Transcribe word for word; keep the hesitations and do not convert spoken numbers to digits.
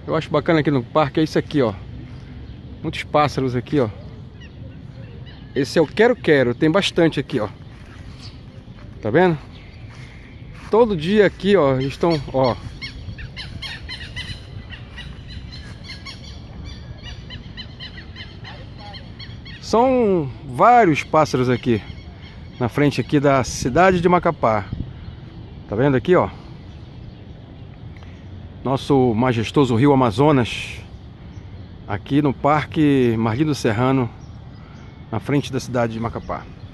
eu acho bacana aqui no parque é isso aqui, ó. Muitos pássaros aqui, ó. Esse é o quero-quero, tem bastante aqui, ó. Tá vendo? Todo dia aqui, ó, eles estão, ó. São vários pássaros aqui na frente aqui da cidade de Macapá. Tá vendo aqui, ó? Nosso majestoso rio Amazonas, aqui no Parque Marlim do Serrano, na frente da cidade de Macapá.